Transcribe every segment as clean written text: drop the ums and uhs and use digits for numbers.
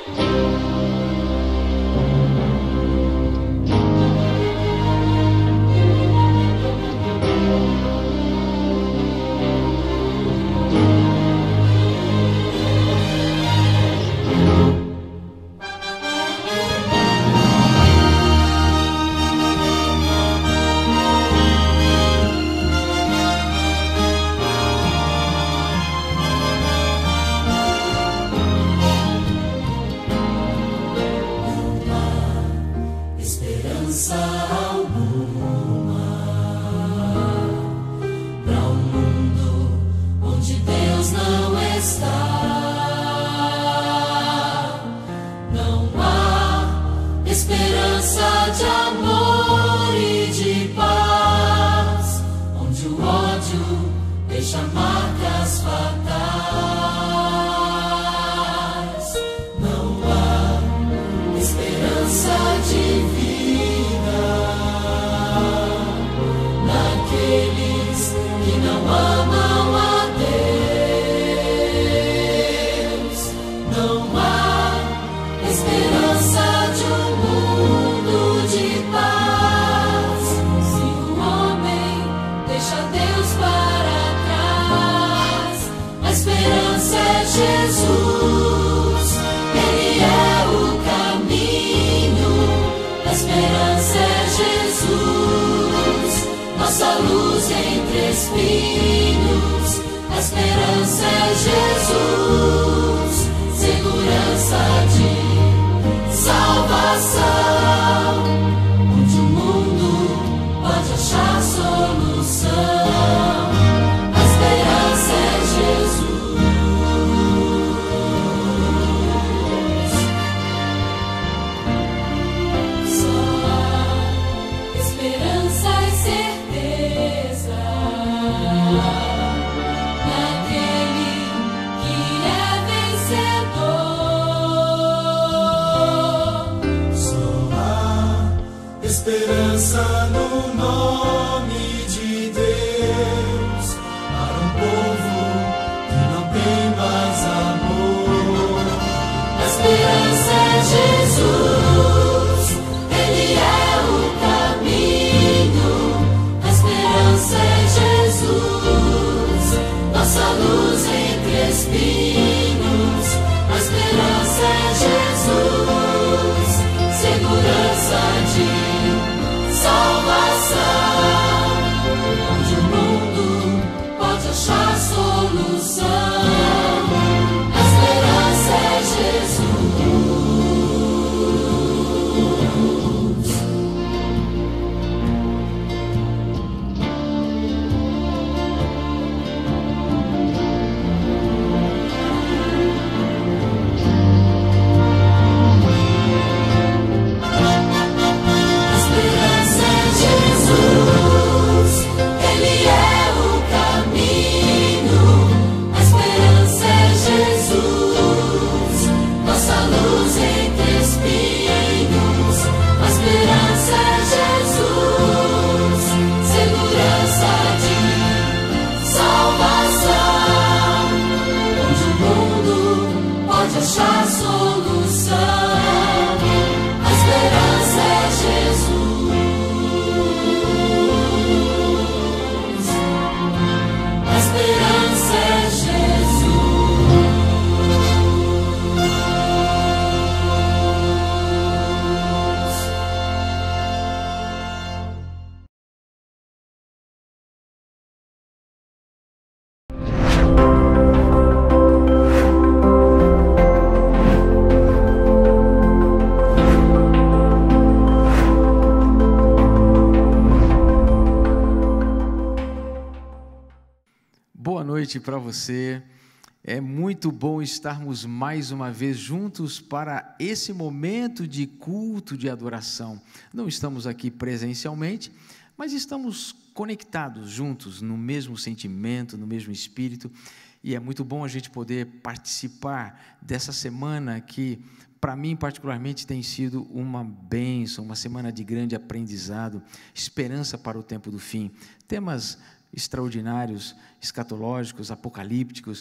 Para você, é muito bom estarmos mais uma vez juntos para esse momento de culto, de adoração. Não estamos aqui presencialmente, mas estamos conectados juntos no mesmo sentimento, no mesmo espírito, e é muito bom a gente poder participar dessa semana que, para mim particularmente, tem sido uma bênção, uma semana de grande aprendizado, esperança para o tempo do fim, temas extraordinários, escatológicos, apocalípticos,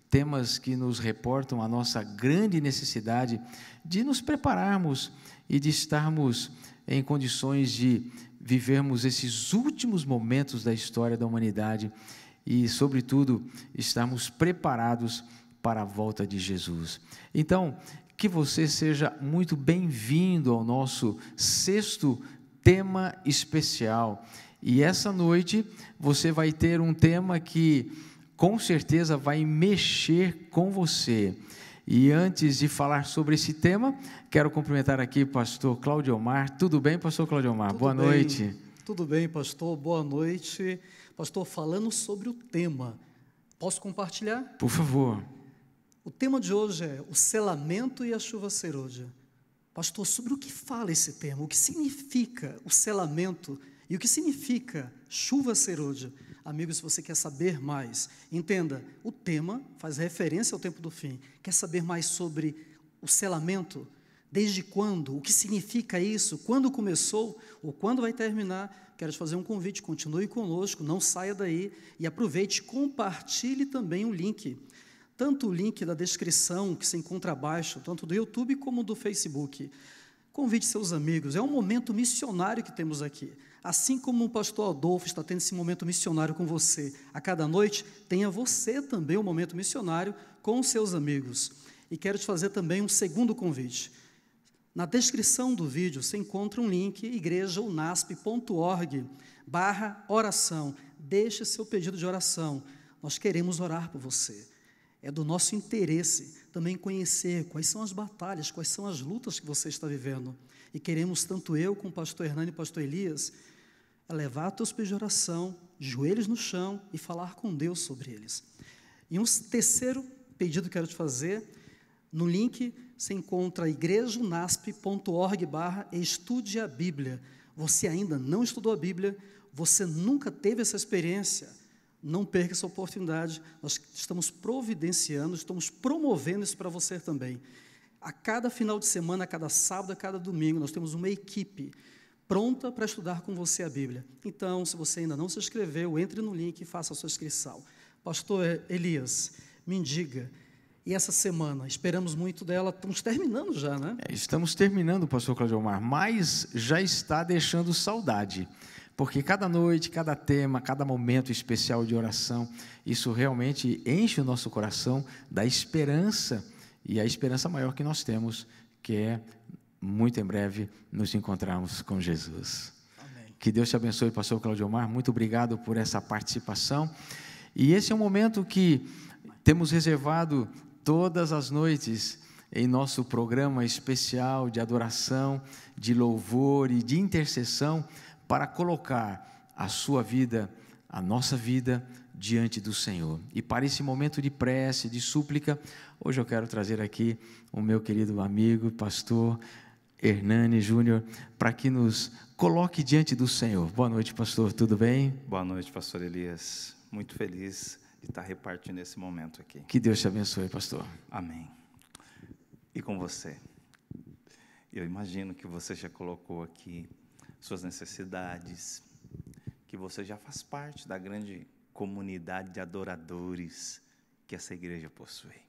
temas que nos reportam a nossa grande necessidade de nos prepararmos e de estarmos em condições de vivermos esses últimos momentos da história da humanidade e, sobretudo, estarmos preparados para a volta de Jesus. Então, que você seja muito bem-vindo ao nosso 6º tema especial. E essa noite você vai ter um tema que com certeza vai mexer com você. E antes de falar sobre esse tema, quero cumprimentar aqui o pastor Claudiomar. Tudo bem, pastor Claudiomar? Boa noite. Tudo bem, pastor. Boa noite. Pastor, falando sobre o tema, posso compartilhar? Por favor. O tema de hoje é o selamento e a chuva serôdia. Pastor, sobre o que fala esse tema? O que significa o selamento e o que significa chuva serôdia? Amigos, se você quer saber mais, entenda, o tema faz referência ao tempo do fim. Quer saber mais sobre o selamento? Desde quando? O que significa isso? Quando começou ou quando vai terminar? Quero te fazer um convite, continue conosco, não saia daí e aproveite, compartilhe também o link. Tanto o link da descrição que se encontra abaixo, tanto do YouTube como do Facebook. Convide seus amigos, é um momento missionário que temos aqui. Assim como o pastor Adolfo está tendo esse momento missionário com você, a cada noite, tenha você também um momento missionário com os seus amigos. E quero te fazer também um segundo convite. Na descrição do vídeo você encontra um link, igrejaunasp.org/oração. Deixe seu pedido de oração, nós queremos orar por você. É do nosso interesse também conhecer quais são as batalhas, quais são as lutas que você está vivendo. E queremos, tanto eu como o pastor Hernani e o pastor Elias, levar teus pedidos de oração, joelhos no chão e falar com Deus sobre eles. E um terceiro pedido que quero te fazer, no link você encontra igrejaunasp.org/estude a Bíblia. Você ainda não estudou a Bíblia, você nunca teve essa experiência, não perca essa oportunidade, nós estamos providenciando, estamos promovendo isso para você também. A cada final de semana, a cada sábado, a cada domingo, nós temos uma equipe pronta para estudar com você a Bíblia. Então, se você ainda não se inscreveu, entre no link e faça a sua inscrição. Pastor Elias, me diga, e essa semana, esperamos muito dela, estamos terminando já, né? Estamos terminando, pastor Claudiomar, mas já está deixando saudade. Porque cada noite, cada tema, cada momento especial de oração, isso realmente enche o nosso coração da esperança, e a esperança maior que nós temos, que é, muito em breve, nos encontrarmos com Jesus. Amém. Que Deus te abençoe, pastor Claudiomar, muito obrigado por essa participação. E esse é um momento que temos reservado todas as noites em nosso programa especial de adoração, de louvor e de intercessão, para colocar a sua vida, a nossa vida, diante do Senhor. E para esse momento de prece, de súplica, hoje eu quero trazer aqui o meu querido amigo, pastor Hernani Júnior, para que nos coloque diante do Senhor. Boa noite, pastor, tudo bem? Boa noite, pastor Elias. Muito feliz de estar repartindo esse momento aqui. Que Deus te abençoe, pastor. Amém. E com você? Eu imagino que você já colocou aqui suas necessidades, que você já faz parte da grande comunidade de adoradores que essa igreja possui.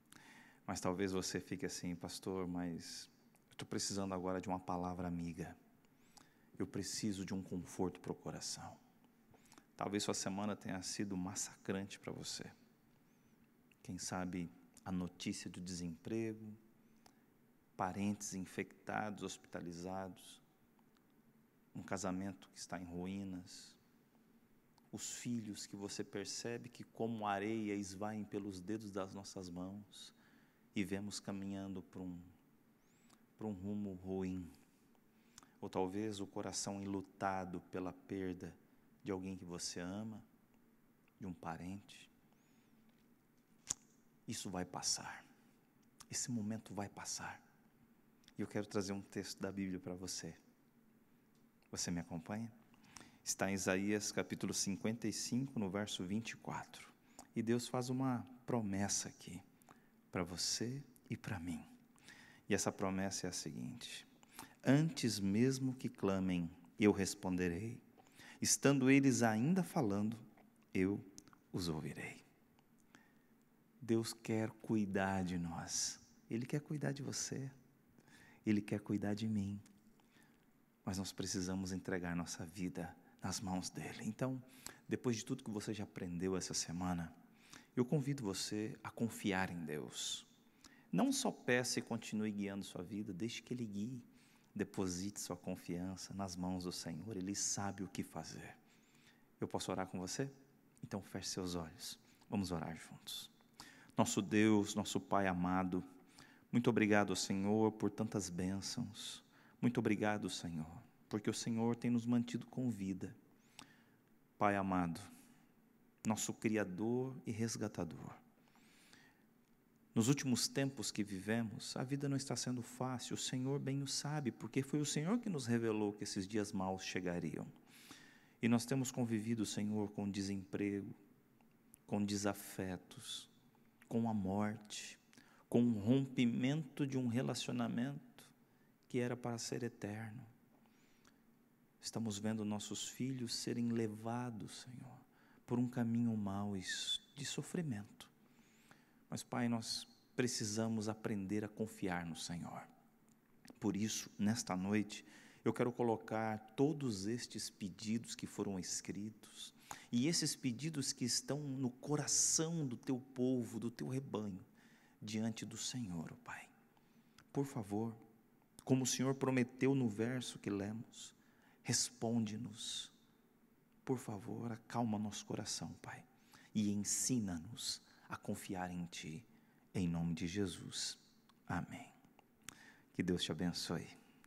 Mas talvez você fique assim, pastor, mas eu estou precisando agora de uma palavra amiga. Eu preciso de um conforto para o coração. Talvez sua semana tenha sido massacrante para você. Quem sabe a notícia do desemprego, parentes infectados, hospitalizados, um casamento que está em ruínas, os filhos que você percebe que como areia esvaem pelos dedos das nossas mãos e vemos caminhando para um rumo ruim, ou talvez o coração enlutado pela perda de alguém que você ama, de um parente. Isso vai passar, esse momento vai passar, e eu quero trazer um texto da Bíblia para você. Você me acompanha? Está em Isaías capítulo 55, no verso 24. E Deus faz uma promessa aqui, para você e para mim. E essa promessa é a seguinte: antes mesmo que clamem, eu responderei. Estando eles ainda falando, eu os ouvirei. Deus quer cuidar de nós. Ele quer cuidar de você. Ele quer cuidar de mim. Mas nós precisamos entregar nossa vida nas mãos dele. Então, depois de tudo que você já aprendeu essa semana, eu convido você a confiar em Deus. Não só peça e continue guiando sua vida, deixe que Ele guie. Deposite sua confiança nas mãos do Senhor. Ele sabe o que fazer. Eu posso orar com você? Então feche seus olhos. Vamos orar juntos. Nosso Deus, nosso Pai amado, muito obrigado, Senhor, por tantas bênçãos. Muito obrigado, Senhor, porque o Senhor tem nos mantido com vida. Pai amado, nosso Criador e Resgatador. Nos últimos tempos que vivemos, a vida não está sendo fácil, o Senhor bem o sabe, porque foi o Senhor que nos revelou que esses dias maus chegariam. E nós temos convivido, Senhor, com desemprego, com desafetos, com a morte, com o rompimento de um relacionamento que era para ser eterno. Estamos vendo nossos filhos serem levados, Senhor, por um caminho mau de sofrimento. Mas, Pai, nós precisamos aprender a confiar no Senhor. Por isso, nesta noite, eu quero colocar todos estes pedidos que foram escritos e esses pedidos que estão no coração do Teu povo, do Teu rebanho, diante do Senhor, Pai. Por favor, como o Senhor prometeu no verso que lemos, responde-nos. Por favor, acalma nosso coração, Pai, e ensina-nos a confiar em Ti, em nome de Jesus. Amém. Que Deus te abençoe.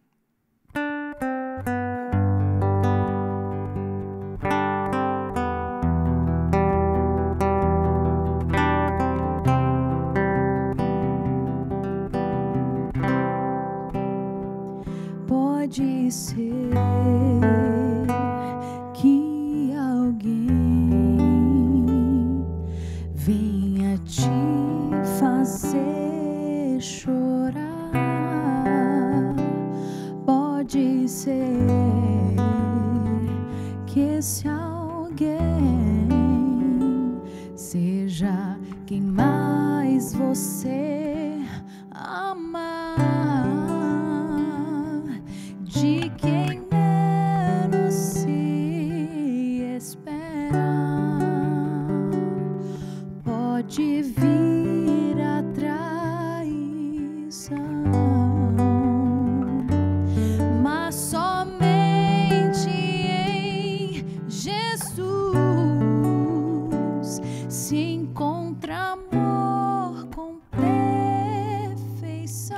Pode ser que alguém venha te fazer chorar. Pode ser que esse alguém seja quem mais você amar, de quem menos se esperar. Pode vir a traição, mas somente em Jesus se encontra amor com perfeição.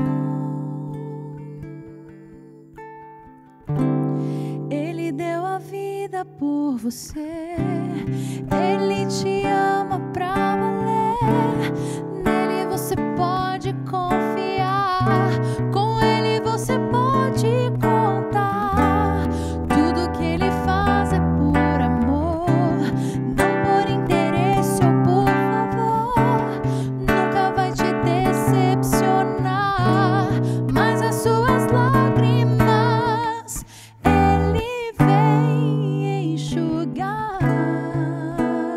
Ele deu a vida por você, Ele te ama pra valer. Nele você pode confiar, com Ele você pode contar. Tudo que Ele faz é por amor, não por interesse ou por favor. Nunca vai te decepcionar, mas as suas lágrimas Ele vem enxugar.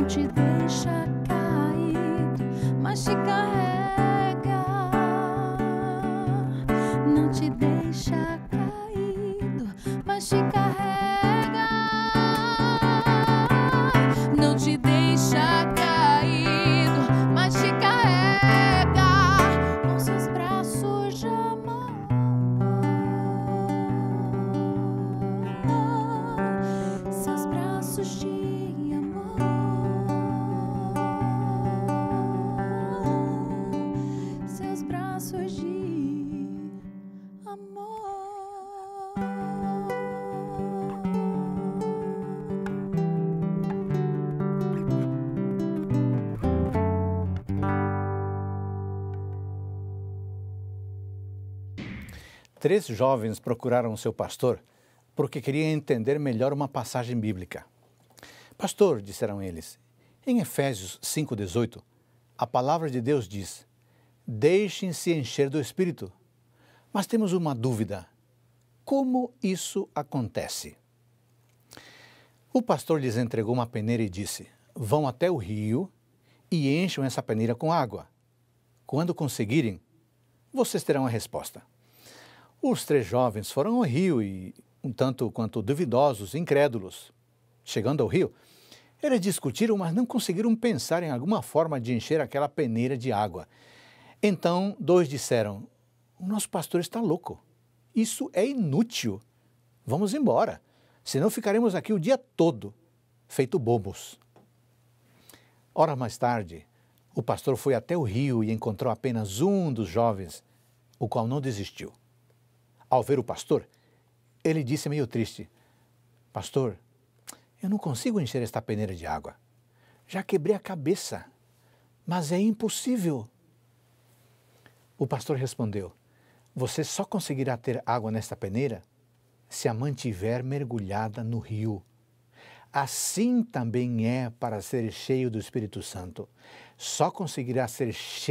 te deixa caído, mas te carrega. Não te deixa caído, mas te carrega. Não te deixa caído, mas te carrega com seus braços de amor. Seus braços de amor. Seus braços de amor. Três jovens procuraram seu pastor porque queriam entender melhor uma passagem bíblica. Pastor, disseram eles, em Efésios 5,18, a palavra de Deus diz, deixem-se encher do Espírito. Mas temos uma dúvida, como isso acontece? O pastor lhes entregou uma peneira e disse, vão até o rio e encham essa peneira com água. Quando conseguirem, vocês terão a resposta. Os três jovens foram ao rio e, um tanto quanto duvidosos, incrédulos. Chegando ao rio, eles discutiram, mas não conseguiram pensar em alguma forma de encher aquela peneira de água. Então, dois disseram, o nosso pastor está louco. Isso é inútil. Vamos embora, senão ficaremos aqui o dia todo, feito bobos. Horas mais tarde, o pastor foi até o rio e encontrou apenas um dos jovens, o qual não desistiu. Ao ver o pastor, ele disse meio triste, pastor, eu não consigo encher esta peneira de água. Já quebrei a cabeça, mas é impossível. O pastor respondeu, você só conseguirá ter água nesta peneira se a mantiver mergulhada no rio. Assim também é para ser cheio do Espírito Santo. Só conseguirá ser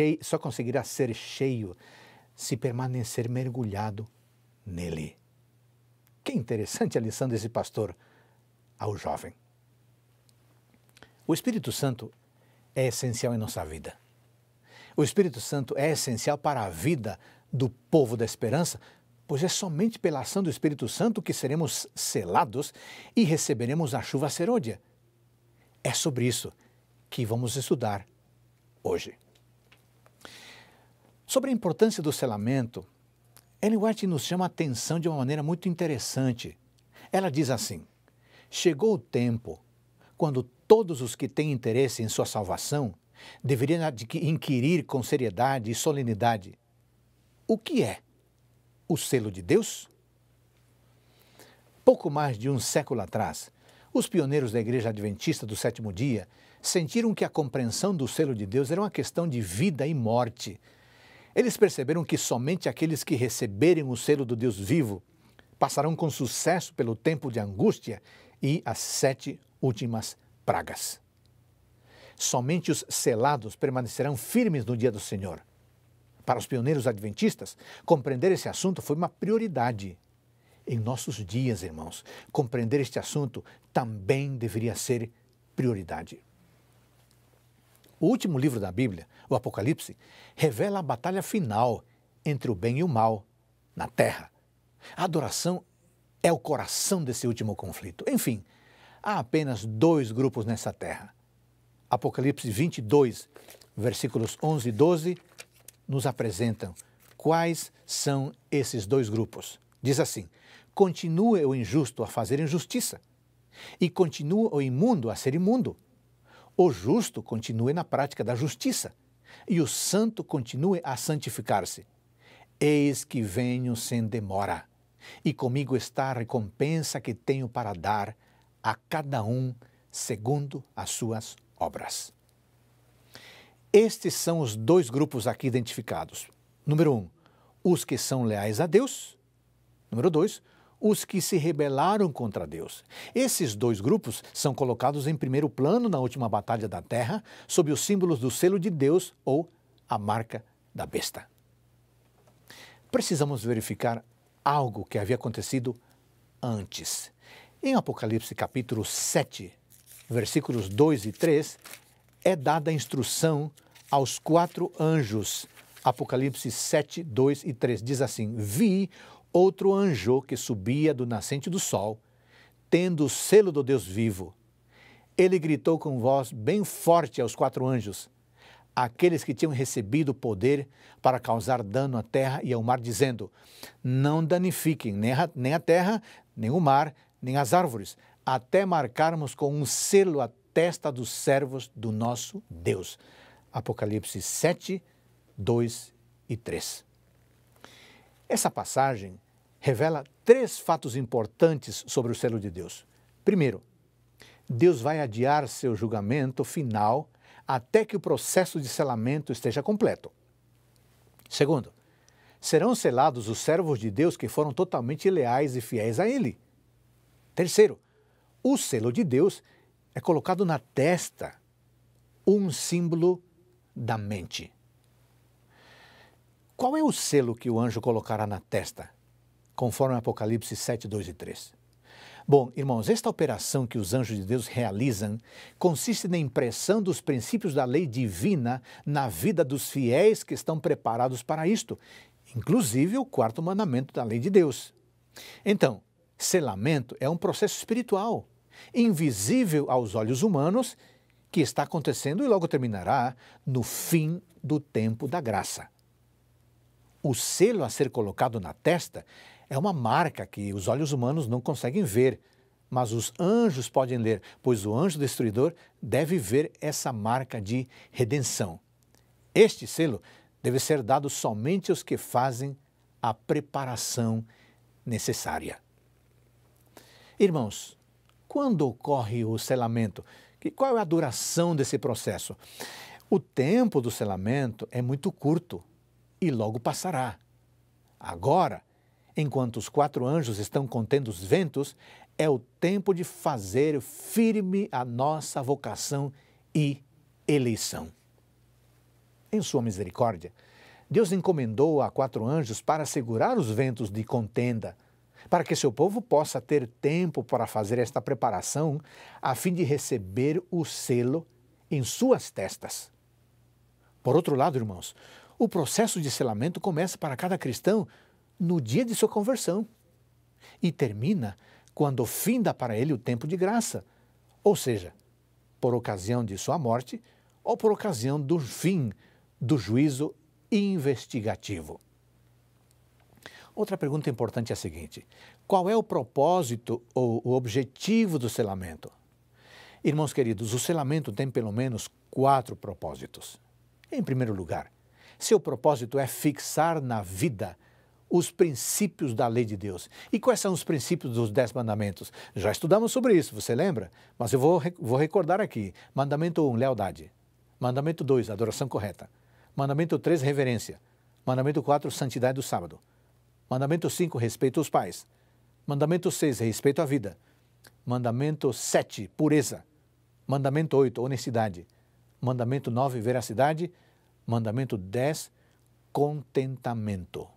cheio se permanecer mergulhado nele. Que interessante a lição desse pastor ao jovem. O Espírito Santo é essencial em nossa vida. O Espírito Santo é essencial para a vida do povo da esperança, pois é somente pela ação do Espírito Santo que seremos selados e receberemos a chuva serôdia. É sobre isso que vamos estudar hoje. Sobre a importância do selamento, Ellen White nos chama a atenção de uma maneira muito interessante. Ela diz assim, chegou o tempo quando todos os que têm interesse em sua salvação deveriam inquirir com seriedade e solenidade, o que é o selo de Deus? Pouco mais de um século atrás, os pioneiros da Igreja Adventista do Sétimo Dia sentiram que a compreensão do selo de Deus era uma questão de vida e morte. Eles perceberam que somente aqueles que receberem o selo do Deus vivo passarão com sucesso pelo tempo de angústia e as 7 últimas pragas. Somente os selados permanecerão firmes no dia do Senhor. Para os pioneiros adventistas, compreender esse assunto foi uma prioridade. Em nossos dias, irmãos, compreender este assunto também deveria ser prioridade. O último livro da Bíblia, o Apocalipse, revela a batalha final entre o bem e o mal na terra. A adoração é o coração desse último conflito. Enfim, há apenas 2 grupos nessa terra. Apocalipse 22, versículos 11 e 12, nos apresentam quais são esses 2 grupos. Diz assim, continue o injusto a fazer injustiça, e continue o imundo a ser imundo. O justo continue na prática da justiça, e o santo continue a santificar-se. Eis que venho sem demora, e comigo está a recompensa que tenho para dar a cada um segundo as suas obras. Estes são os 2 grupos aqui identificados. Número 1, os que são leais a Deus. Número 2, os que se rebelaram contra Deus. Esses 2 grupos são colocados em primeiro plano na última batalha da terra, sob os símbolos do selo de Deus ou a marca da besta. Precisamos verificar algo que havia acontecido antes. Em Apocalipse capítulo 7, versículos 2 e 3, é dada a instrução aos 4 anjos. Apocalipse 7, 2 e 3 diz assim: Vi outro anjo que subia do nascente do sol, tendo o selo do Deus vivo. Ele gritou com voz bem forte aos 4 anjos, aqueles que tinham recebido o poder para causar dano à terra e ao mar, dizendo: Não danifiquem nem a terra, nem o mar, nem as árvores, até marcarmos com um selo a testa dos servos do nosso Deus. Apocalipse 7, 2 e 3. Essa passagem revela 3 fatos importantes sobre o selo de Deus. Primeiro, Deus vai adiar seu julgamento final até que o processo de selamento esteja completo. Segundo, serão selados os servos de Deus que foram totalmente leais e fiéis a Ele. Terceiro, o selo de Deus é colocado na testa, um símbolo da mente. Qual é o selo que o anjo colocará na testa, conforme Apocalipse 7, 2 e 3? Bom, irmãos, esta operação que os anjos de Deus realizam consiste na impressão dos princípios da lei divina na vida dos fiéis que estão preparados para isto, inclusive o 4º mandamento da lei de Deus. Então, selamento é um processo espiritual, invisível aos olhos humanos, que está acontecendo e logo terminará no fim do tempo da graça. O selo a ser colocado na testa é uma marca que os olhos humanos não conseguem ver, mas os anjos podem ler, pois o anjo destruidor deve ver essa marca de redenção. Este selo deve ser dado somente aos que fazem a preparação necessária. Irmãos, quando ocorre o selamento? Qual é a duração desse processo? O tempo do selamento é muito curto e logo passará. Agora, enquanto os 4 anjos estão contendo os ventos, é o tempo de fazer firme a nossa vocação e eleição. Em sua misericórdia, Deus encomendou a 4 anjos para segurar os ventos de contenda, para que seu povo possa ter tempo para fazer esta preparação, a fim de receber o selo em suas testas. Por outro lado, irmãos, o processo de selamento começa para cada cristão no dia de sua conversão e termina quando finda para ele o tempo de graça, ou seja, por ocasião de sua morte ou por ocasião do fim do juízo investigativo. Outra pergunta importante é a seguinte: qual é o propósito ou o objetivo do selamento? Irmãos queridos, o selamento tem pelo menos 4 propósitos. Em primeiro lugar, seu propósito é fixar na vida os princípios da lei de Deus. E quais são os princípios dos 10 mandamentos? Já estudamos sobre isso, você lembra? Mas eu vou recordar aqui. Mandamento 1, lealdade. Mandamento 2, adoração correta. Mandamento 3, reverência. Mandamento 4, santidade do sábado. Mandamento 5, respeito aos pais. Mandamento 6, respeito à vida. Mandamento 7, pureza. Mandamento 8, honestidade. Mandamento 9, veracidade. Mandamento 10, contentamento.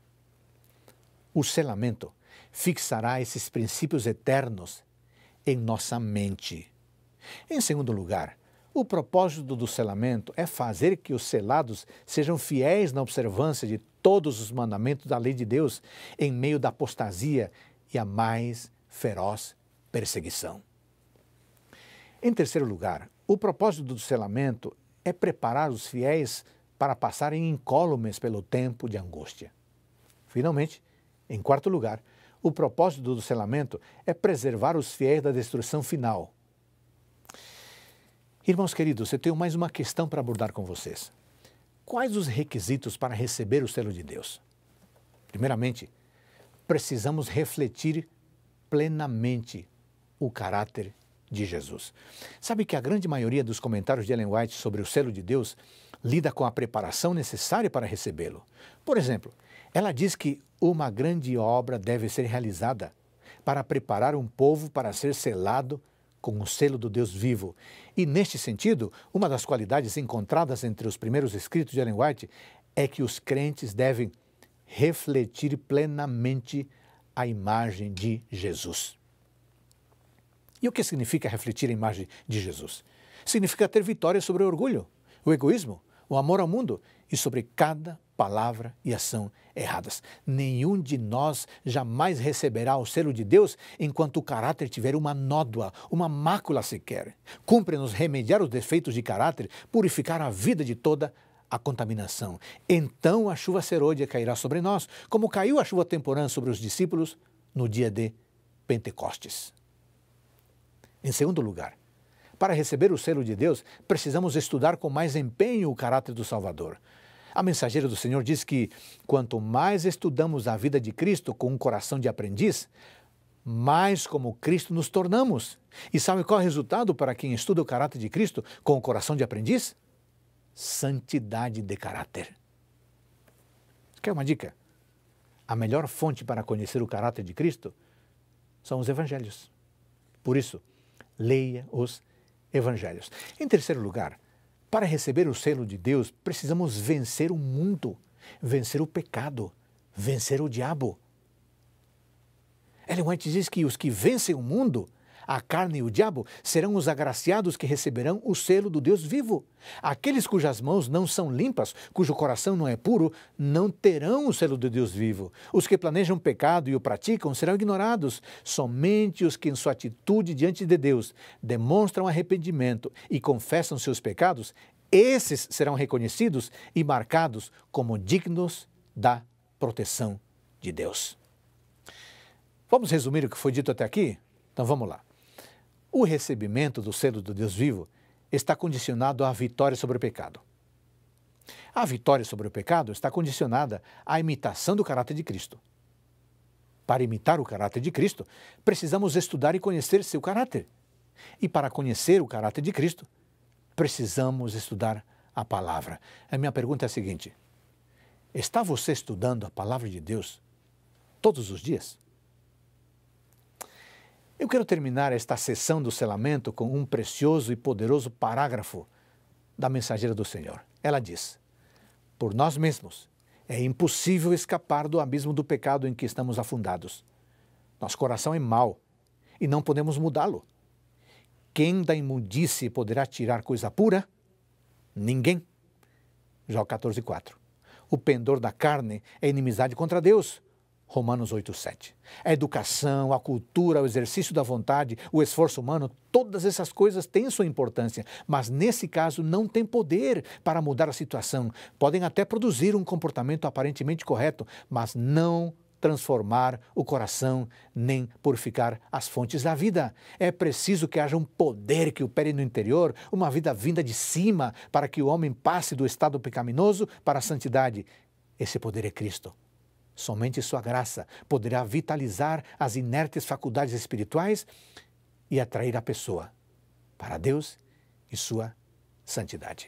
O selamento fixará esses princípios eternos em nossa mente. Em segundo lugar, o propósito do selamento é fazer que os selados sejam fiéis na observância de todos os mandamentos da lei de Deus em meio da apostasia e a mais feroz perseguição. Em terceiro lugar, o propósito do selamento é preparar os fiéis para passarem incólumes pelo tempo de angústia. Finalmente, em quarto lugar, o propósito do selamento é preservar os fiéis da destruição final. Irmãos queridos, eu tenho mais uma questão para abordar com vocês. Quais os requisitos para receber o selo de Deus? Primeiramente, precisamos refletir plenamente o caráter de Jesus. Sabe que a grande maioria dos comentários de Ellen White sobre o selo de Deus lida com a preparação necessária para recebê-lo. Por exemplo, ela diz que uma grande obra deve ser realizada para preparar um povo para ser selado com o selo do Deus vivo. E, neste sentido, uma das qualidades encontradas entre os primeiros escritos de Ellen White é que os crentes devem refletir plenamente a imagem de Jesus. E o que significa refletir a imagem de Jesus? Significa ter vitória sobre o orgulho, o egoísmo, o amor ao mundo e sobre cada palavra e ação erradas. Nenhum de nós jamais receberá o selo de Deus enquanto o caráter tiver uma nódoa, uma mácula sequer. Cumpre-nos remediar os defeitos de caráter, purificar a vida de toda a contaminação. Então a chuva serôdia cairá sobre nós, como caiu a chuva temporã sobre os discípulos no dia de Pentecostes. Em segundo lugar, para receber o selo de Deus, precisamos estudar com mais empenho o caráter do Salvador. A mensageira do Senhor diz que quanto mais estudamos a vida de Cristo com um coração de aprendiz, mais como Cristo nos tornamos. E sabe qual é o resultado para quem estuda o caráter de Cristo com o coração de aprendiz? Santidade de caráter. Quer uma dica? A melhor fonte para conhecer o caráter de Cristo são os evangelhos. Por isso, leia os evangelhos. Em terceiro lugar, para receber o selo de Deus, precisamos vencer o mundo, vencer o pecado, vencer o diabo. Ellen White diz que os que vencem o mundo, a carne e o diabo, serão os agraciados que receberão o selo do Deus vivo. Aqueles cujas mãos não são limpas, cujo coração não é puro, não terão o selo do Deus vivo. Os que planejam pecado e o praticam serão ignorados. Somente os que em sua atitude diante de Deus demonstram arrependimento e confessam seus pecados, esses serão reconhecidos e marcados como dignos da proteção de Deus. Vamos resumir o que foi dito até aqui? Então vamos lá. O recebimento do selo do Deus vivo está condicionado à vitória sobre o pecado. A vitória sobre o pecado está condicionada à imitação do caráter de Cristo. Para imitar o caráter de Cristo, precisamos estudar e conhecer seu caráter. E para conhecer o caráter de Cristo, precisamos estudar a palavra. A minha pergunta é a seguinte: está você estudando a palavra de Deus todos os dias? Eu quero terminar esta sessão do selamento com um precioso e poderoso parágrafo da mensageira do Senhor. Ela diz: por nós mesmos é impossível escapar do abismo do pecado em que estamos afundados. Nosso coração é mau e não podemos mudá-lo. Quem da imundície poderá tirar coisa pura? Ninguém. Jó 14:4. O pendor da carne é inimizade contra Deus. Romanos 8:7. A educação, a cultura, o exercício da vontade, o esforço humano, todas essas coisas têm sua importância, mas nesse caso não têm poder para mudar a situação. Podem até produzir um comportamento aparentemente correto, mas não transformar o coração nem purificar as fontes da vida. É preciso que haja um poder que opere no interior, uma vida vinda de cima, para que o homem passe do estado pecaminoso para a santidade. Esse poder é Cristo. Somente sua graça poderá vitalizar as inertes faculdades espirituais e atrair a pessoa para Deus e sua santidade.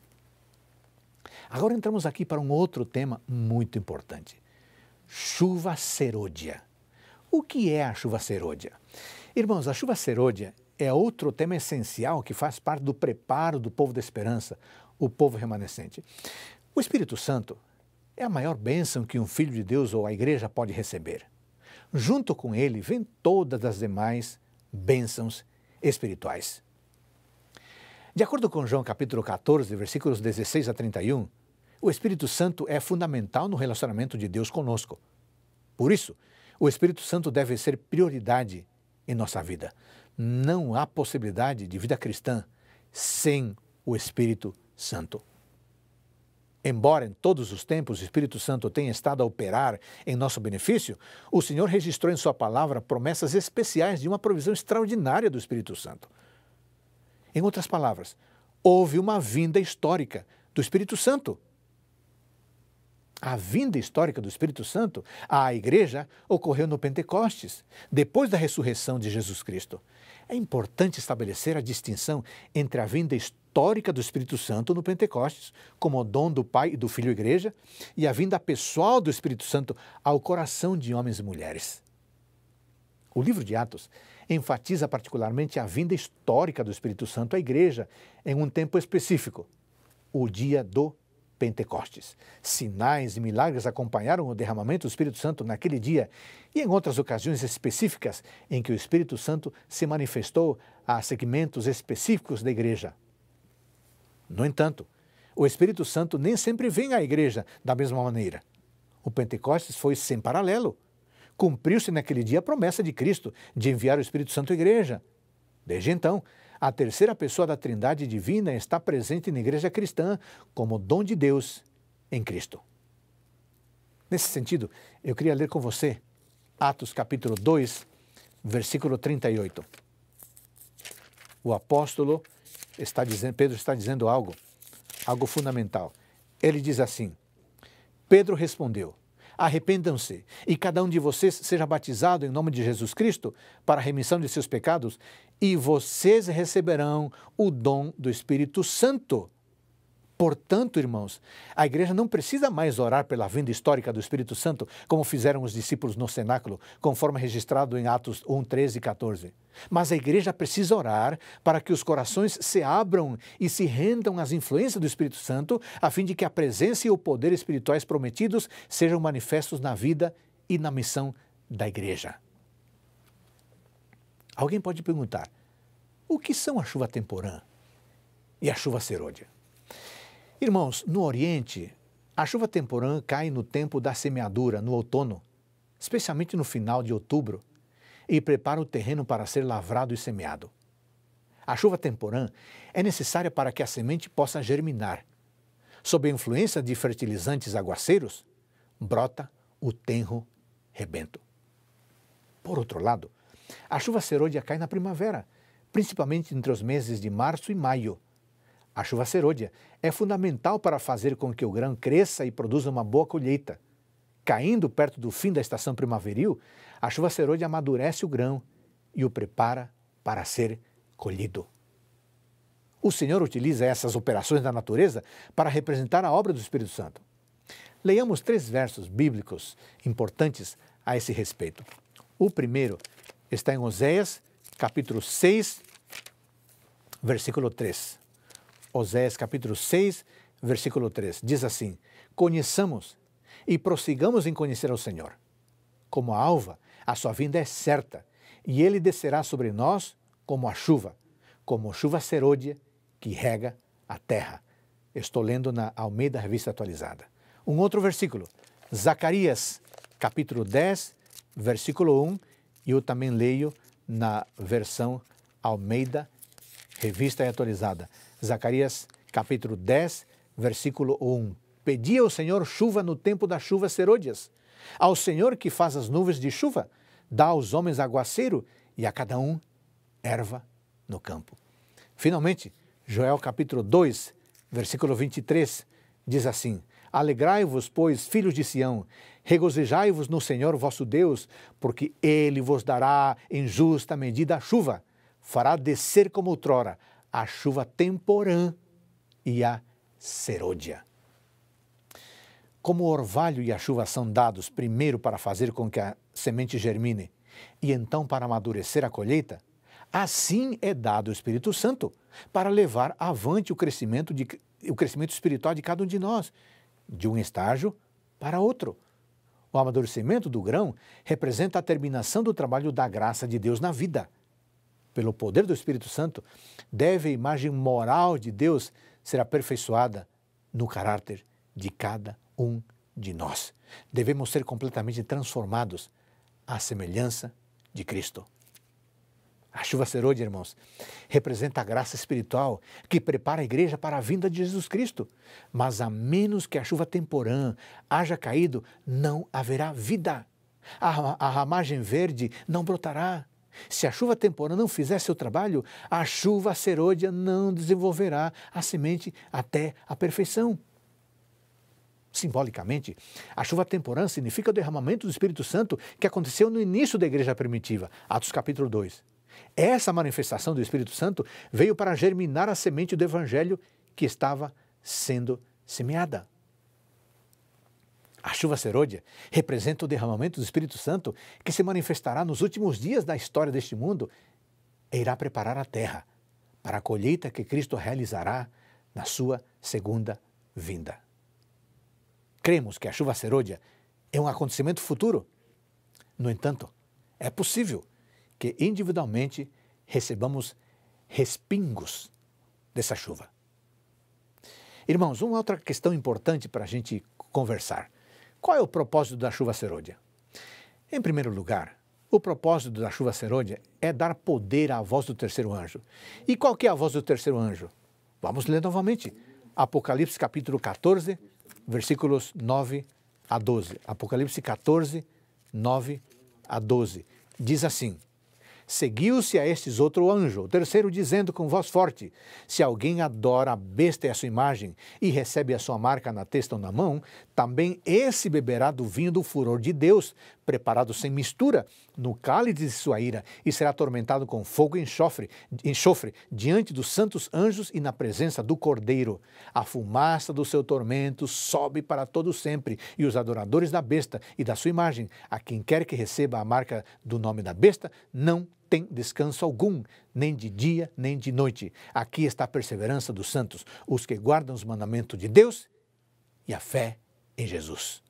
Agora entramos aqui para um outro tema muito importante. Chuva serôdia. O que é a chuva serôdia? Irmãos, a chuva serôdia é outro tema essencial que faz parte do preparo do povo da esperança, o povo remanescente. O Espírito Santo é a maior bênção que um filho de Deus ou a igreja pode receber. Junto com ele vem todas as demais bênçãos espirituais. De acordo com João capítulo 14, versículos 16 a 31, o Espírito Santo é fundamental no relacionamento de Deus conosco. Por isso, o Espírito Santo deve ser prioridade em nossa vida. Não há possibilidade de vida cristã sem o Espírito Santo. Embora em todos os tempos o Espírito Santo tenha estado a operar em nosso benefício, o Senhor registrou em sua palavra promessas especiais de uma provisão extraordinária do Espírito Santo. Em outras palavras, houve uma vinda histórica do Espírito Santo. A vinda histórica do Espírito Santo à igreja ocorreu no Pentecostes, depois da ressurreição de Jesus Cristo. É importante estabelecer a distinção entre a vinda histórica do Espírito Santo no Pentecostes, como o dom do Pai e do Filho Igreja, e a vinda pessoal do Espírito Santo ao coração de homens e mulheres. O livro de Atos enfatiza particularmente a vinda histórica do Espírito Santo à igreja em um tempo específico, o dia do Pentecostes. Sinais e milagres acompanharam o derramamento do Espírito Santo naquele dia e em outras ocasiões específicas em que o Espírito Santo se manifestou a segmentos específicos da igreja. No entanto, o Espírito Santo nem sempre vem à igreja da mesma maneira. O Pentecostes foi sem paralelo. Cumpriu-se naquele dia a promessa de Cristo de enviar o Espírito Santo à igreja. Desde então, a terceira pessoa da Trindade Divina está presente na igreja cristã como dom de Deus em Cristo. Nesse sentido, eu queria ler com você Atos capítulo 2, versículo 38. O apóstolo Pedro está dizendo algo fundamental. Ele diz assim: Pedro respondeu: arrependam-se e cada um de vocês seja batizado em nome de Jesus Cristo para a remissão de seus pecados e vocês receberão o dom do Espírito Santo. Portanto, irmãos, a igreja não precisa mais orar pela vinda histórica do Espírito Santo, como fizeram os discípulos no cenáculo, conforme registrado em Atos 1, 13 e 14. Mas a igreja precisa orar para que os corações se abram e se rendam às influências do Espírito Santo, a fim de que a presença e o poder espirituais prometidos sejam manifestos na vida e na missão da igreja. Alguém pode perguntar: o que são a chuva temporã e a chuva serôdia? Irmãos, no Oriente, a chuva temporã cai no tempo da semeadura, no outono, especialmente no final de outubro, e prepara o terreno para ser lavrado e semeado. A chuva temporã é necessária para que a semente possa germinar. Sob a influência de fertilizantes aguaceiros, brota o tenro rebento. Por outro lado, a chuva serôdia cai na primavera, principalmente entre os meses de março e maio. A chuva serôdia é fundamental para fazer com que o grão cresça e produza uma boa colheita. Caindo perto do fim da estação primaveril, a chuva serôdia amadurece o grão e o prepara para ser colhido. O Senhor utiliza essas operações da natureza para representar a obra do Espírito Santo. Leiamos 3 versos bíblicos importantes a esse respeito. O primeiro está em Oséias, capítulo 6, versículo 3. Oséias capítulo 6, versículo 3, diz assim: conheçamos e prossigamos em conhecer ao Senhor. Como a alva, a sua vinda é certa, e ele descerá sobre nós como chuva serôdia que rega a terra. Estou lendo na Almeida Revista Atualizada. Um outro versículo, Zacarias capítulo 10, versículo 1, e eu também leio na versão Almeida Revista Atualizada. Zacarias capítulo 10, versículo 1. Pedi ao Senhor chuva no tempo das chuvas serôdias. Ao Senhor que faz as nuvens de chuva, dá aos homens aguaceiro e a cada um erva no campo. Finalmente, Joel capítulo 2, versículo 23, diz assim: alegrai-vos, pois, filhos de Sião, regozijai-vos no Senhor vosso Deus, porque Ele vos dará em justa medida a chuva, fará descer como outrora a chuva temporã e a serôdia. Como o orvalho e a chuva são dados primeiro para fazer com que a semente germine e então para amadurecer a colheita, assim é dado o Espírito Santo para levar avante o crescimento espiritual de cada um de nós, de um estágio para outro. O amadurecimento do grão representa a terminação do trabalho da graça de Deus na vida. Pelo poder do Espírito Santo, deve a imagem moral de Deus ser aperfeiçoada no caráter de cada um de nós. Devemos ser completamente transformados à semelhança de Cristo. A chuva serôdia, irmãos, representa a graça espiritual que prepara a igreja para a vinda de Jesus Cristo. Mas a menos que a chuva temporã haja caído, não haverá vida. A ramagem verde não brotará. Se a chuva temporã não fizer seu trabalho, a chuva serôdia não desenvolverá a semente até a perfeição. Simbolicamente, a chuva temporã significa o derramamento do Espírito Santo que aconteceu no início da igreja primitiva, Atos capítulo 2. Essa manifestação do Espírito Santo veio para germinar a semente do Evangelho que estava sendo semeada. A chuva serôdia representa o derramamento do Espírito Santo que se manifestará nos últimos dias da história deste mundo e irá preparar a terra para a colheita que Cristo realizará na sua segunda vinda. cremos que a chuva serôdia é um acontecimento futuro. No entanto, é possível que individualmente recebamos respingos dessa chuva. Irmãos, uma outra questão importante para a gente conversar. Qual é o propósito da chuva serôdia? Em primeiro lugar, o propósito da chuva serôdia é dar poder à voz do terceiro anjo. E qual que é a voz do terceiro anjo? Vamos ler novamente. Apocalipse capítulo 14, versículos 9 a 12. Apocalipse 14, 9 a 12. Diz assim: Seguiu-se a estes outro anjo, o terceiro, dizendo com voz forte: Se alguém adora a besta e a sua imagem, e recebe a sua marca na testa ou na mão, também esse beberá do vinho do furor de Deus, preparado sem mistura, no cálice de sua ira, e será atormentado com fogo e enxofre diante dos santos anjos e na presença do Cordeiro. A fumaça do seu tormento sobe para todo sempre, e os adoradores da besta e da sua imagem, a quem quer que receba a marca do nome da besta, não tem descanso algum, nem de dia, nem de noite. Aqui está a perseverança dos santos, os que guardam os mandamentos de Deus e a fé em Jesus.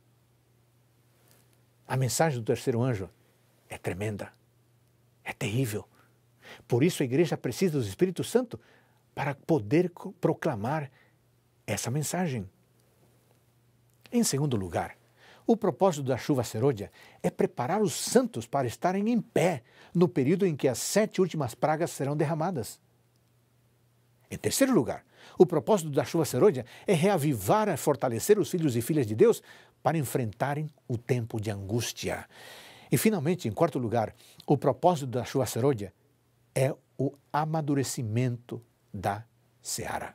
A mensagem do terceiro anjo é tremenda, é terrível. Por isso a igreja precisa do Espírito Santo para poder proclamar essa mensagem. Em segundo lugar, o propósito da chuva serôdia é preparar os santos para estarem em pé no período em que as 7 últimas pragas serão derramadas. Em terceiro lugar, o propósito da chuva serôdia é reavivar e fortalecer os filhos e filhas de Deus para enfrentarem o tempo de angústia. E, finalmente, em quarto lugar, o propósito da chuva serôdia é o amadurecimento da seara.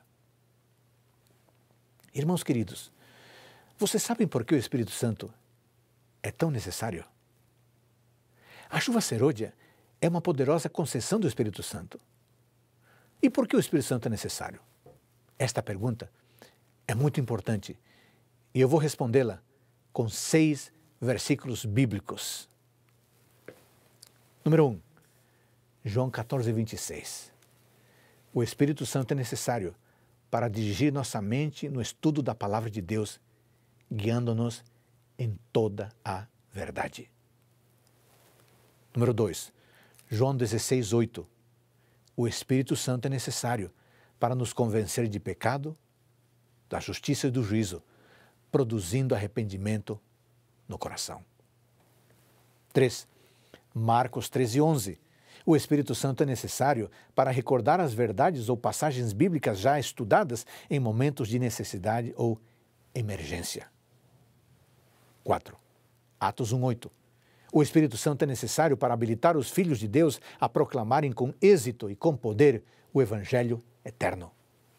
Irmãos queridos, vocês sabem por que o Espírito Santo é tão necessário? A chuva serôdia é uma poderosa concessão do Espírito Santo. E por que o Espírito Santo é necessário? Esta pergunta é muito importante e eu vou respondê-la com 6 versículos bíblicos. Número 1, João 14, 26. O Espírito Santo é necessário para dirigir nossa mente no estudo da palavra de Deus, guiando-nos em toda a verdade. Número 2, João 16, 8. O Espírito Santo é necessário para nos convencer de pecado, da justiça e do juízo, produzindo arrependimento no coração. 3, Marcos 13, 11. O Espírito Santo é necessário para recordar as verdades ou passagens bíblicas já estudadas em momentos de necessidade ou emergência. 4. Atos 1:8. O Espírito Santo é necessário para habilitar os filhos de Deus a proclamarem com êxito e com poder o Evangelho eterno.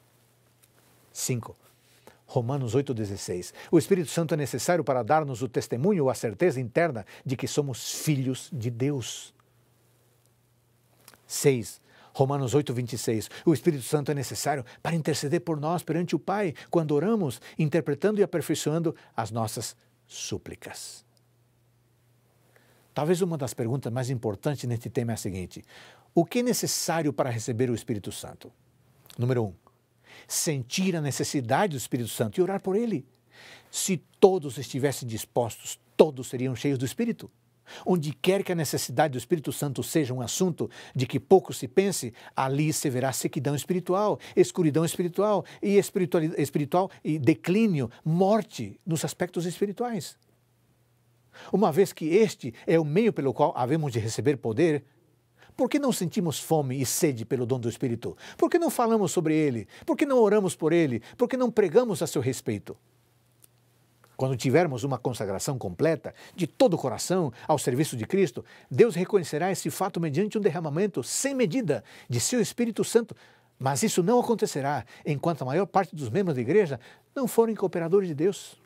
5. Romanos 8:16. O Espírito Santo é necessário para dar-nos o testemunho ou a certeza interna de que somos filhos de Deus. 6. Romanos 8:26. O Espírito Santo é necessário para interceder por nós perante o Pai, quando oramos, interpretando e aperfeiçoando as nossas súplicas. Talvez uma das perguntas mais importantes neste tema é a seguinte: o que é necessário para receber o Espírito Santo? Número 1, sentir a necessidade do Espírito Santo e orar por ele. Se todos estivessem dispostos, todos seriam cheios do Espírito. Onde quer que a necessidade do Espírito Santo seja um assunto de que pouco se pense, ali se verá sequidão espiritual, escuridão espiritual e declínio, morte nos aspectos espirituais. Uma vez que este é o meio pelo qual havemos de receber poder, por que não sentimos fome e sede pelo dom do Espírito? Por que não falamos sobre ele? Por que não oramos por ele? Por que não pregamos a seu respeito? Quando tivermos uma consagração completa, de todo o coração, ao serviço de Cristo, Deus reconhecerá esse fato mediante um derramamento sem medida de seu Espírito Santo. Mas isso não acontecerá enquanto a maior parte dos membros da igreja não forem cooperadores de Deus.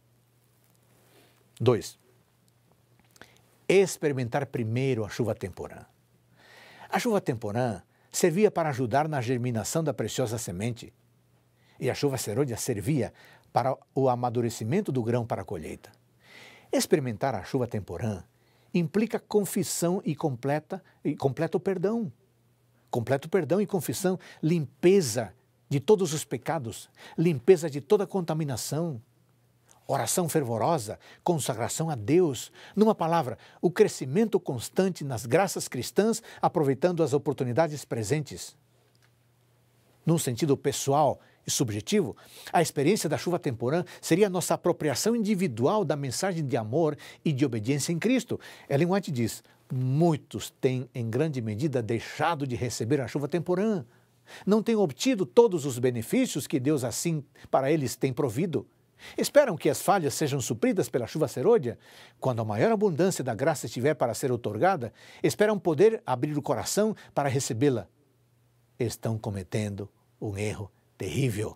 2. Experimentar primeiro a chuva temporã. A chuva temporã servia para ajudar na germinação da preciosa semente. E a chuva serôdia servia para o amadurecimento do grão para a colheita. Experimentar a chuva temporã implica confissão e completo perdão. Completo perdão e confissão, limpeza de todos os pecados, limpeza de toda contaminação. oração fervorosa, consagração a Deus. Numa palavra, o crescimento constante nas graças cristãs, aproveitando as oportunidades presentes. Num sentido pessoal e subjetivo, a experiência da chuva temporã seria a nossa apropriação individual da mensagem de amor e de obediência em Cristo. Ellen White diz: muitos têm, em grande medida, deixado de receber a chuva temporã. Não têm obtido todos os benefícios que Deus assim para eles tem provido. Esperam que as falhas sejam supridas pela chuva serôdia? Quando a maior abundância da graça estiver para ser outorgada, esperam poder abrir o coração para recebê-la. Estão cometendo um erro terrível.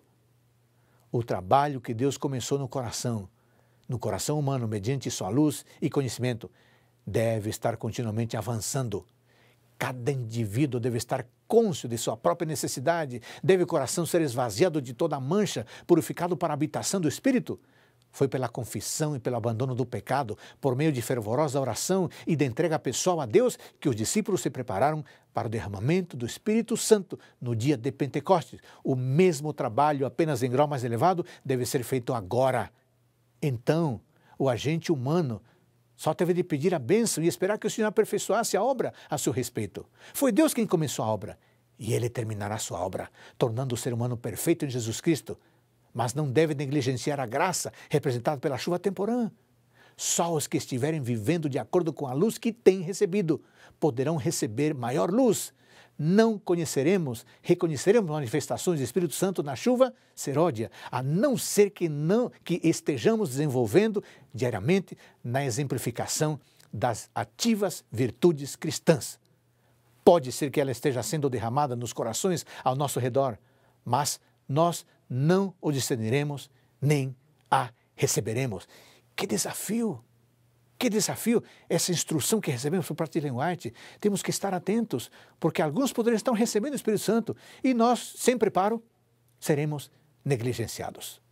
O trabalho que Deus começou no coração humano, mediante sua luz e conhecimento, deve estar continuamente avançando. Cada indivíduo deve estar cônscio de sua própria necessidade, deve o coração ser esvaziado de toda mancha, purificado para a habitação do Espírito. Foi pela confissão e pelo abandono do pecado, por meio de fervorosa oração e de entrega pessoal a Deus, que os discípulos se prepararam para o derramamento do Espírito Santo no dia de Pentecostes. O mesmo trabalho, apenas em grau mais elevado, deve ser feito agora. Então, o agente humano só teve de pedir a bênção e esperar que o Senhor aperfeiçoasse a obra a seu respeito. Foi Deus quem começou a obra, e Ele terminará a sua obra, tornando o ser humano perfeito em Jesus Cristo. Mas não deve negligenciar a graça representada pela chuva temporã. Só os que estiverem vivendo de acordo com a luz que têm recebido poderão receber maior luz. Não reconheceremos manifestações do Espírito Santo na chuva serôdia, a não ser que estejamos desenvolvendo diariamente na exemplificação das ativas virtudes cristãs. Pode ser que ela esteja sendo derramada nos corações ao nosso redor, mas nós não o discerniremos nem a receberemos. Que desafio! Que desafio essa instrução que recebemos por parte de Ellen White. Temos que estar atentos, porque alguns poderiam estar recebendo o Espírito Santo e nós, sem preparo, seremos negligenciados.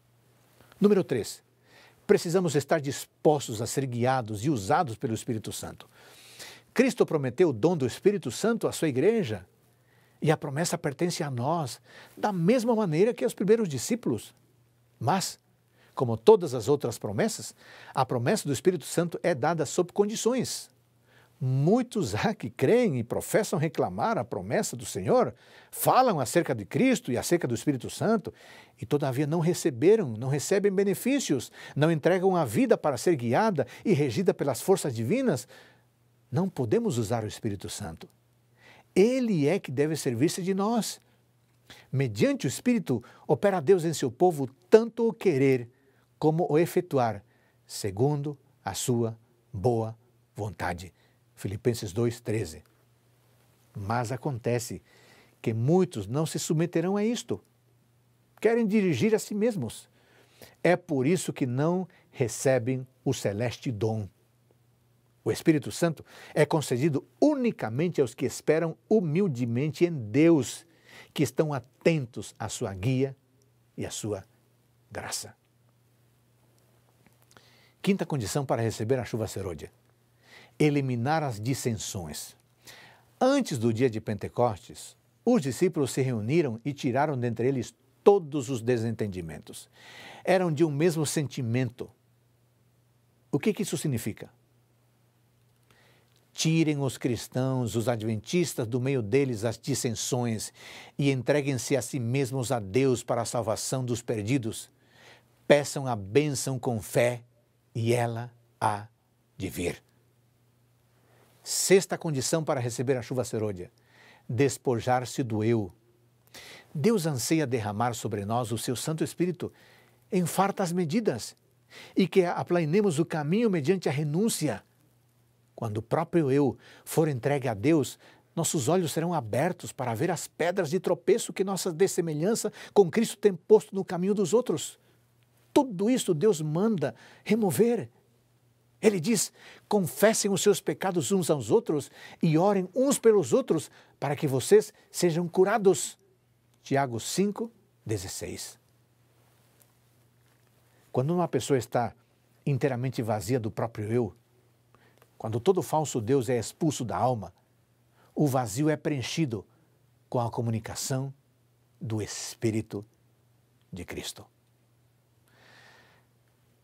Número 3. Precisamos estar dispostos a ser guiados e usados pelo Espírito Santo. Cristo prometeu o dom do Espírito Santo à sua igreja e a promessa pertence a nós, da mesma maneira que aos primeiros discípulos. Mas, como todas as outras promessas, a promessa do Espírito Santo é dada sob condições. Muitos há que creem e professam reclamar a promessa do Senhor, falam acerca de Cristo e acerca do Espírito Santo, e todavia não recebem benefícios, não entregam a vida para ser guiada e regida pelas forças divinas. Não podemos usar o Espírito Santo. Ele é que deve servir-se de nós. Mediante o Espírito, opera Deus em seu povo tanto o querer como o efetuar, segundo a sua boa vontade. Filipenses 2:13. Mas acontece que muitos não se submeterão a isto. Querem dirigir a si mesmos. É por isso que não recebem o celeste dom. O Espírito Santo é concedido unicamente aos que esperam humildemente em Deus, que estão atentos à sua guia e à sua graça. Quinta condição para receber a chuva serôdia: eliminar as dissensões. Antes do dia de Pentecostes, os discípulos se reuniram e tiraram dentre eles todos os desentendimentos. Eram de um mesmo sentimento. O que isso significa? Tirem os cristãos, os adventistas, do meio deles as dissensões e entreguem-se a si mesmos a Deus para a salvação dos perdidos. Peçam a bênção com fé e ela há de vir. Sexta condição para receber a chuva serôdia: despojar-se do eu. Deus anseia derramar sobre nós o seu Santo Espírito em fartas medidas e que aplanemos o caminho mediante a renúncia. Quando o próprio eu for entregue a Deus, nossos olhos serão abertos para ver as pedras de tropeço que nossa dessemelhança com Cristo tem posto no caminho dos outros. Tudo isso Deus manda remover. Ele diz: confessem os seus pecados uns aos outros e orem uns pelos outros para que vocês sejam curados. Tiago 5:16. Quando uma pessoa está inteiramente vazia do próprio eu, quando todo falso Deus é expulso da alma, o vazio é preenchido com a comunicação do Espírito de Cristo.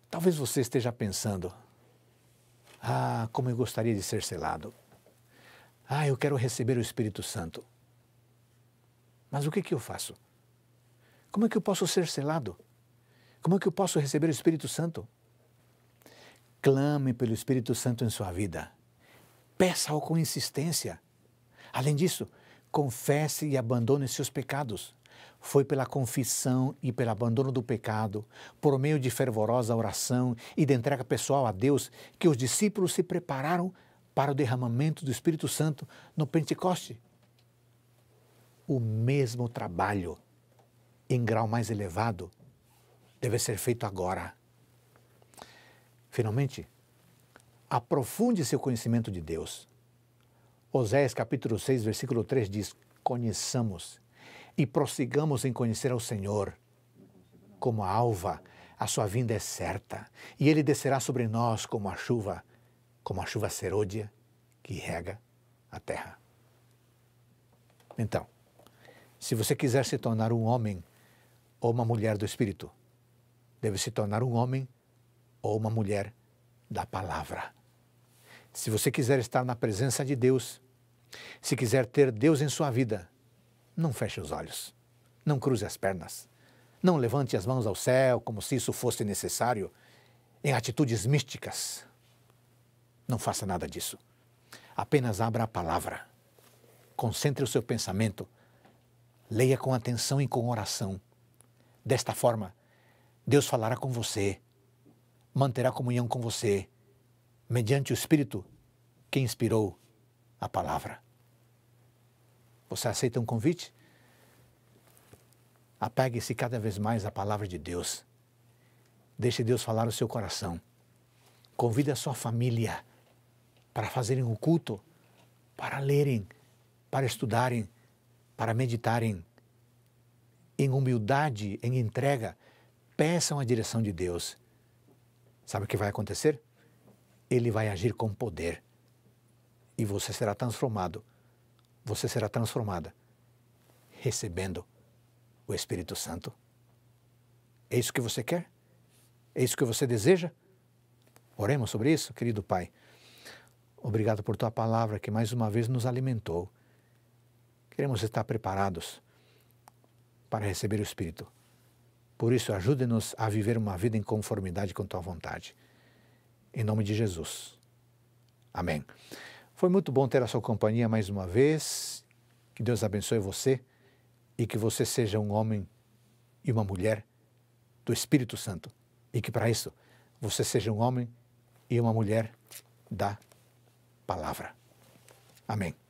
Talvez você esteja pensando, como eu gostaria de ser selado. Eu quero receber o Espírito Santo. Mas o que eu faço? Como é que eu posso ser selado? Como é que eu posso receber o Espírito Santo? Clame pelo Espírito Santo em sua vida. Peça-o com insistência. Além disso, confesse e abandone seus pecados. Foi pela confissão e pelo abandono do pecado, por meio de fervorosa oração e de entrega pessoal a Deus, que os discípulos se prepararam para o derramamento do Espírito Santo no Pentecoste. O mesmo trabalho, em grau mais elevado, deve ser feito agora. Finalmente, aprofunde seu conhecimento de Deus. Oséias capítulo 6, versículo 3 diz: conheçamos e prossigamos em conhecer ao Senhor. Como a alva, a sua vinda é certa, e Ele descerá sobre nós como a chuva serôdia que rega a terra. Então, se você quiser se tornar um homem ou uma mulher do Espírito, deve se tornar um homem ou uma mulher da palavra. Se você quiser estar na presença de Deus, se quiser ter Deus em sua vida, não feche os olhos, não cruze as pernas, não levante as mãos ao céu como se isso fosse necessário em atitudes místicas. Não faça nada disso. Apenas abra a palavra, concentre o seu pensamento, leia com atenção e com oração. Desta forma, Deus falará com você, manterá comunhão com você, mediante o Espírito que inspirou a palavra. Você aceita um convite? Apegue-se cada vez mais à palavra de Deus. Deixe Deus falar no seu coração. Convide a sua família para fazerem o culto, para lerem, para estudarem, para meditarem. Em humildade, em entrega, peçam a direção de Deus. Sabe o que vai acontecer? Ele vai agir com poder. E você será transformado. Você será transformada, recebendo o Espírito Santo. É isso que você quer? É isso que você deseja? Oremos sobre isso, querido Pai. Obrigado por Tua palavra que mais uma vez nos alimentou. Queremos estar preparados para receber o Espírito. Por isso, ajude-nos a viver uma vida em conformidade com Tua vontade. Em nome de Jesus. Amém. Foi muito bom ter a sua companhia mais uma vez. Que Deus abençoe você e que você seja um homem e uma mulher do Espírito Santo. E que para isso você seja um homem e uma mulher da palavra. Amém.